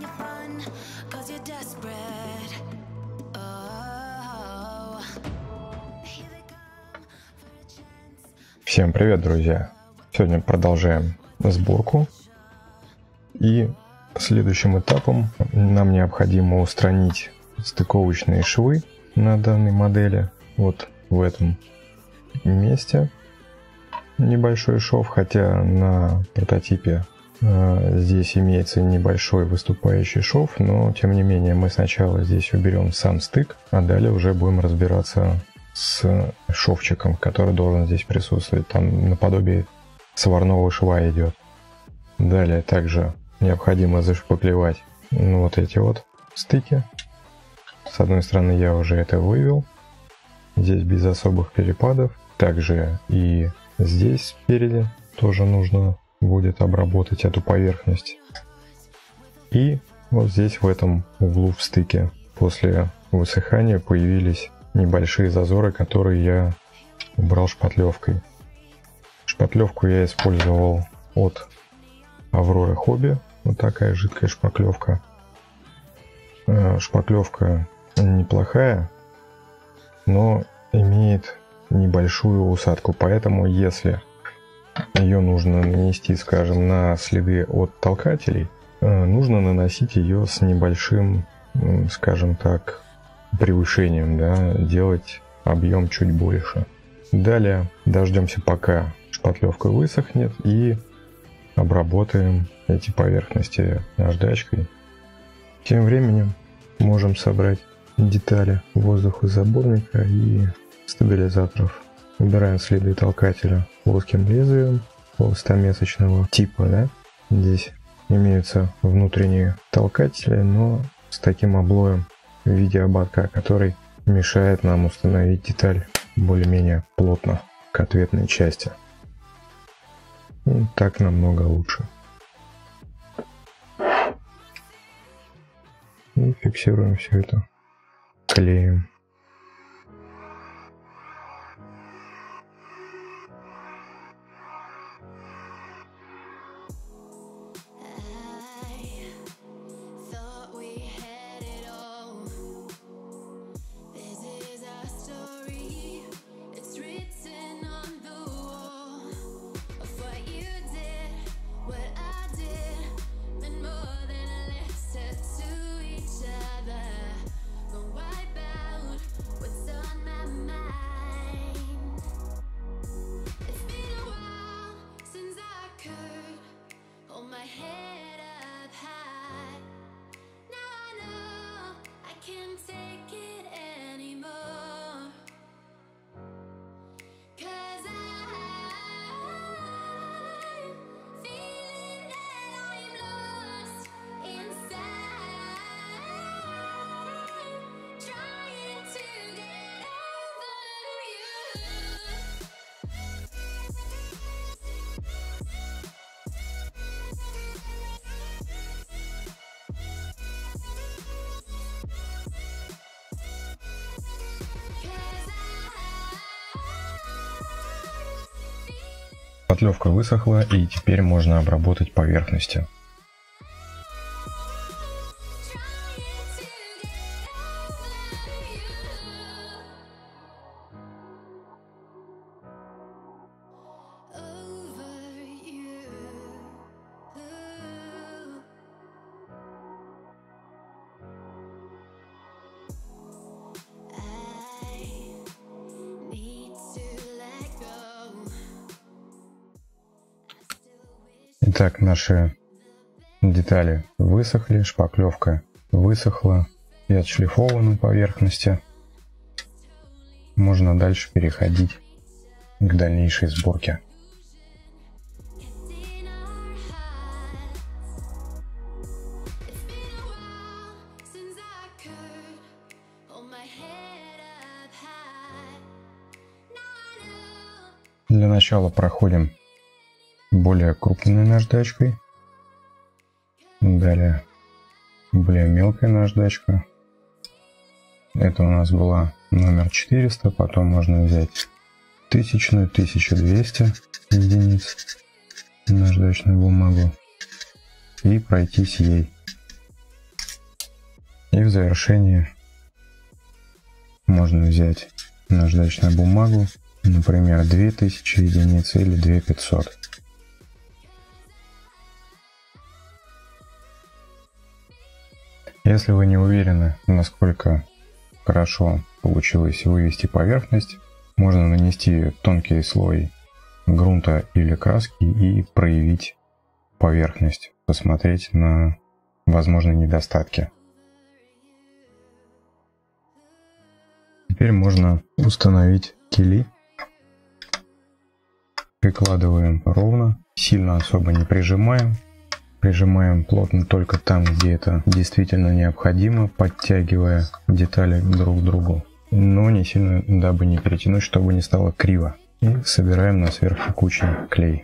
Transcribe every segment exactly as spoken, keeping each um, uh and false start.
Всем привет, друзья! Сегодня продолжаем сборку, и следующим этапом нам необходимо устранить стыковочные швы на данной модели. Вот в этом месте небольшой шов, хотя на прототипе э, здесь имеется небольшой выступающий шов, но тем не менее мы сначала здесь уберем сам стык, а далее уже будем разбираться с шовчиком, который должен здесь присутствовать. Там наподобие сварного шва идет. Далее также необходимо зашпаклевать ну, вот эти вот стыки. С одной стороны я уже это вывел, здесь без особых перепадов. Также и здесь спереди тоже нужно будет обработать эту поверхность. И вот здесь в этом углу в стыке после высыхания появились небольшие зазоры, которые я убрал шпатлевкой. Шпатлевку я использовал от Авроры Хобби. Вот такая жидкая шпаклевка. Шпаклевка неплохая, но имеет небольшую усадку. Поэтому если ее нужно нанести, скажем, на следы от толкателей, нужно наносить ее с небольшим, скажем так, превышением, да, делать объем чуть больше. Далее дождемся, пока шпатлевка высохнет, и обработаем эти поверхности наждачкой. Тем временем можем собрать детали воздухозаборника и стабилизаторов. Убираем следы толкателя плоским лезвием полустомесочного типа, да. Здесь имеются внутренние толкатели, но с таким облоем в виде ободка, который мешает нам установить деталь более-менее плотно к ответной части. И так намного лучше. И фиксируем все это клеем. Шпатлевка высохла, и теперь можно обработать поверхности. Итак, наши детали высохли, шпаклевка высохла и отшлифована поверхности. Можно дальше переходить к дальнейшей сборке. Для начала проходим более крупной наждачкой, далее более мелкая наждачка. Это у нас была номер четыреста, потом можно взять тысячную, тысяча двести единиц наждачную бумагу и пройтись ей И в завершении можно взять наждачную бумагу, например, две тысячи единиц или две тысячи пятьсот. Если вы не уверены, насколько хорошо получилось вывести поверхность, можно нанести тонкий слой грунта или краски и проявить поверхность, посмотреть на возможные недостатки. Теперь можно установить кили. Прикладываем ровно, сильно особо не прижимаем. Прижимаем плотно только там, где это действительно необходимо, подтягивая детали друг к другу, но не сильно, дабы не перетянуть, чтобы не стало криво. И собираем на сверхтекучий клей.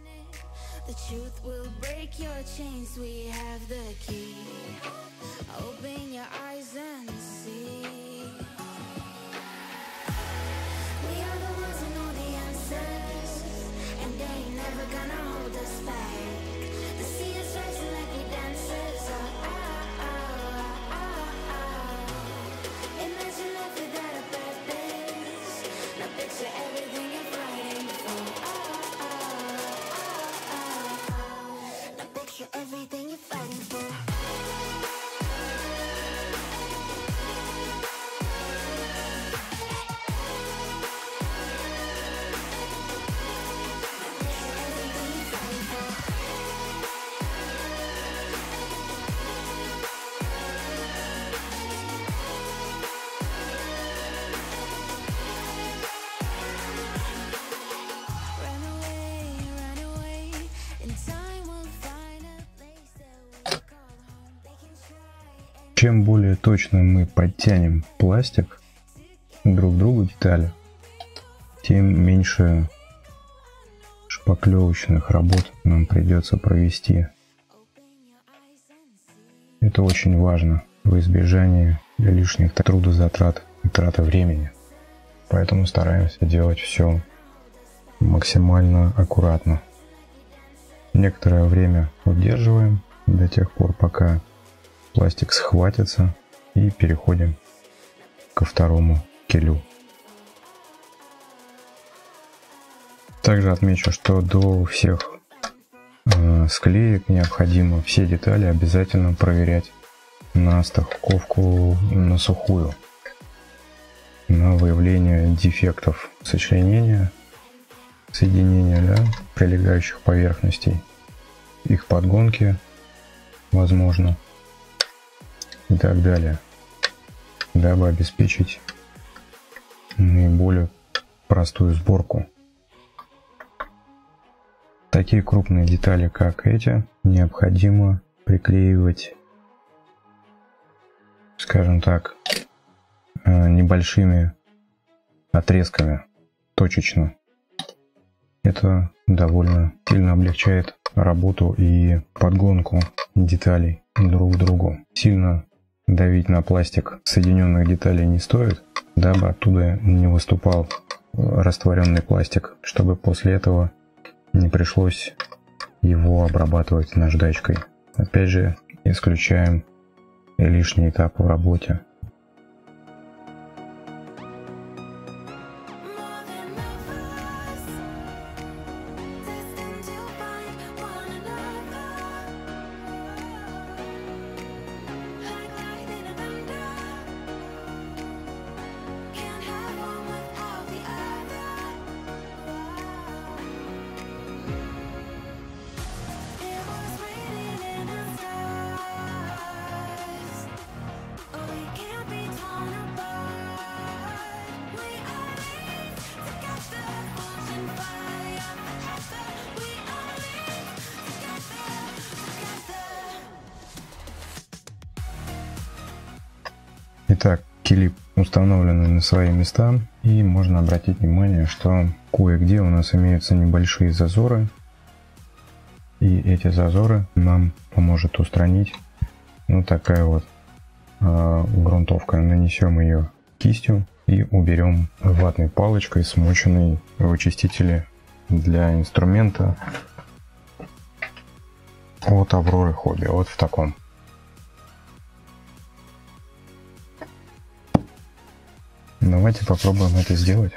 Чем более точно мы подтянем пластик друг к другу детали, тем меньше шпаклевочных работ нам придется провести. Это очень важно в избежании лишних трудозатрат и траты времени. Поэтому стараемся делать все максимально аккуратно. Некоторое время удерживаем до тех пор, пока пластик схватится, и переходим ко второму килю. Также отмечу, что до всех э, склеек необходимо все детали обязательно проверять на стыковку на сухую, на выявление дефектов сочленения, соединения, да, прилегающих поверхностей, их подгонки, возможно, и так далее, дабы обеспечить наиболее простую сборку. Такие крупные детали, как эти, необходимо приклеивать, скажем так, небольшими отрезками, точечно. Это довольно сильно облегчает работу и подгонку деталей друг к другу. Сильно давить на пластик соединенных деталей не стоит, дабы оттуда не выступал растворенный пластик, чтобы после этого не пришлось его обрабатывать наждачкой. Опять же, исключаем лишний этап в работе. Итак, кили установлены на свои места, и можно обратить внимание, что кое-где у нас имеются небольшие зазоры, и эти зазоры нам поможет устранить вот такая вот э, грунтовка. Нанесем ее кистью и уберем ватной палочкой, смоченной в очистителе для инструмента от Авроры Хобби, вот в таком. Давайте попробуем это сделать.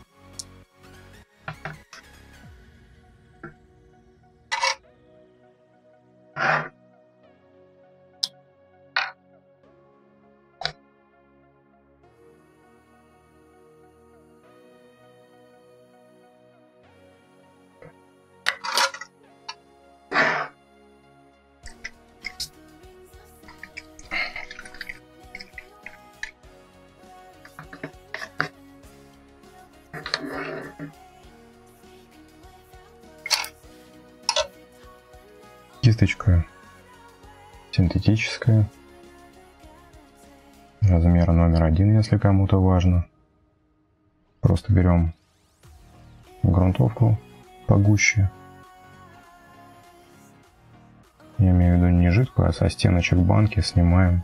Кисточка синтетическая, размер номер один, если кому-то важно. Просто берем грунтовку погуще. Я имею в виду не жидкую, а со стеночек банки снимаем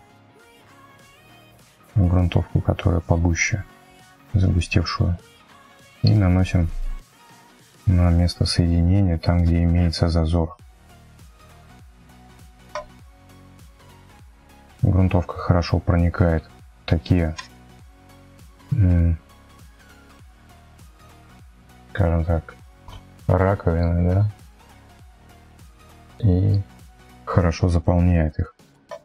грунтовку, которая погуще, загустевшую, и наносим на место соединения, там, где имеется зазор. Грунтовка хорошо проникает в такие, скажем так, раковины, да, и хорошо заполняет их.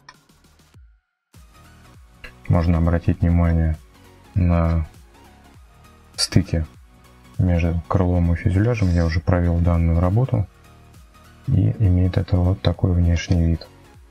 Можно обратить внимание на стыки между крылом и фюзеляжем. Я уже провел данную работу, и имеет это вот такой внешний вид.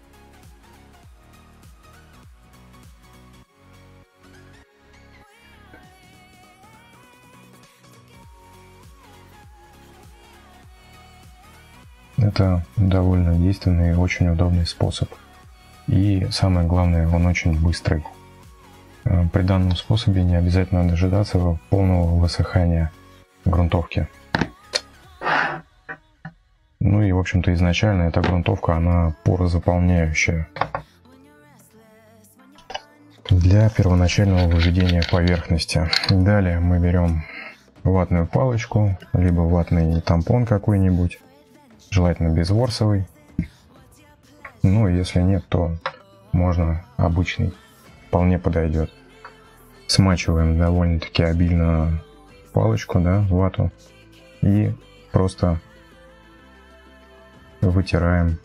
Это довольно действенный и очень удобный способ. И самое главное, он очень быстрый. При данном способе не обязательно дожидаться полного высыхания грунтовки. Ну и, в общем-то, изначально эта грунтовка, она порозаполняющая. Для первоначального выведения поверхности. Далее мы берем ватную палочку, либо ватный тампон какой-нибудь. Желательно безворсовый. Ну, если нет, то можно обычный. Вполне подойдет. Смачиваем довольно-таки обильно палочку, да, вату. И просто вытираем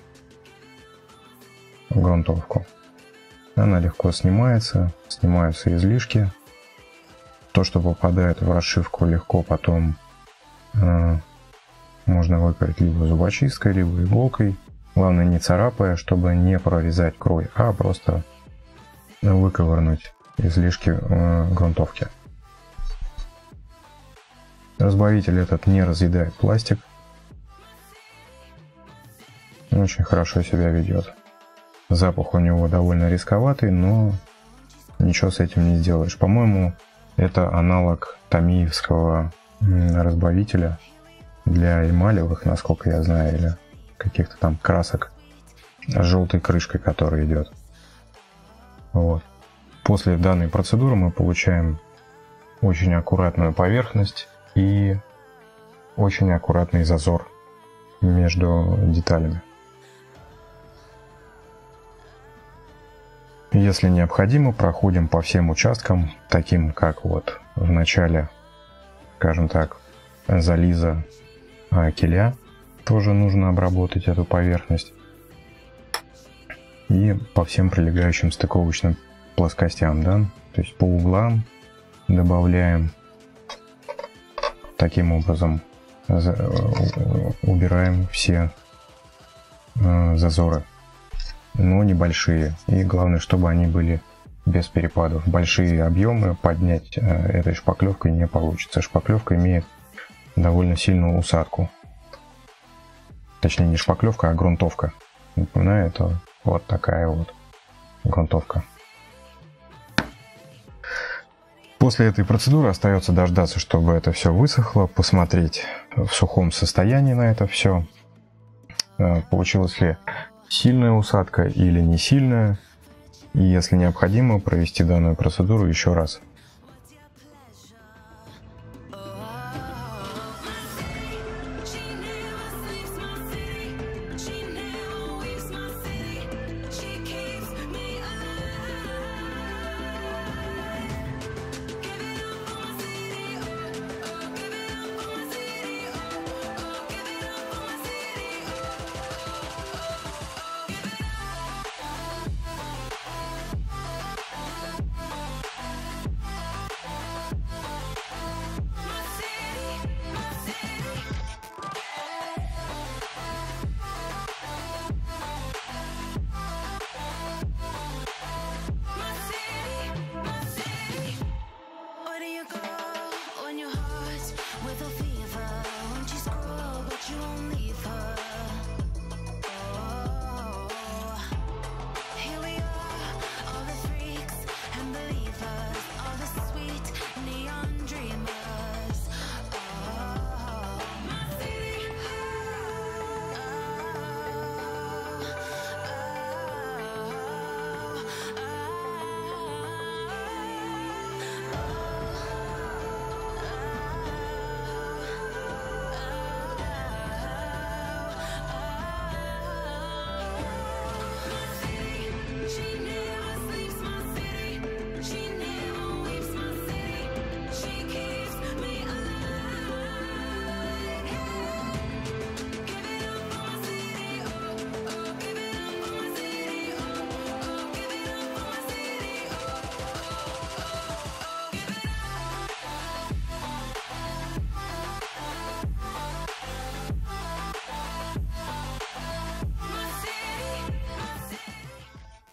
грунтовку. Она легко снимается. Снимаются излишки. То, что попадает в расшивку, легко потом э, можно выпарить либо зубочисткой, либо иголкой. Главное, не царапая, чтобы не прорезать крой, а просто выковырнуть излишки э, грунтовки. Разбавитель этот не разъедает пластик. Очень хорошо себя ведет. Запах у него довольно рисковатый, но ничего с этим не сделаешь. По-моему, это аналог томиевского разбавителя для эмалевых, насколько я знаю, или каких-то там красок с желтой крышкой, которая идет. Вот. После данной процедуры мы получаем очень аккуратную поверхность и очень аккуратный зазор между деталями. Если необходимо, проходим по всем участкам, таким как вот в начале, скажем так, зализа киля. Тоже нужно обработать эту поверхность. И по всем прилегающим стыковочным плоскостям, да, то есть по углам добавляем, таким образом убираем все зазоры, но небольшие, и главное, чтобы они были без перепадов. Большие объемы поднять этой шпаклевкой не получится. Шпаклевка имеет довольно сильную усадку, точнее не шпаклевка, а грунтовка. Напоминаю, это вот такая вот грунтовка. После этой процедуры остается дождаться, чтобы это все высохло, посмотреть в сухом состоянии на это все, получилась ли сильная усадка или не сильная, и если необходимо, провести данную процедуру еще раз.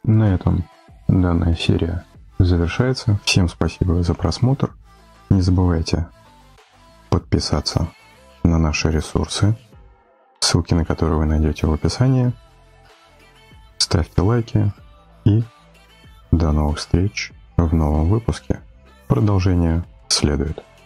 На этом данная серия завершается. Всем спасибо за просмотр. Не забывайте подписаться на наши ресурсы, ссылки на которые вы найдете в описании. Ставьте лайки и до новых встреч в новом выпуске. Продолжение следует.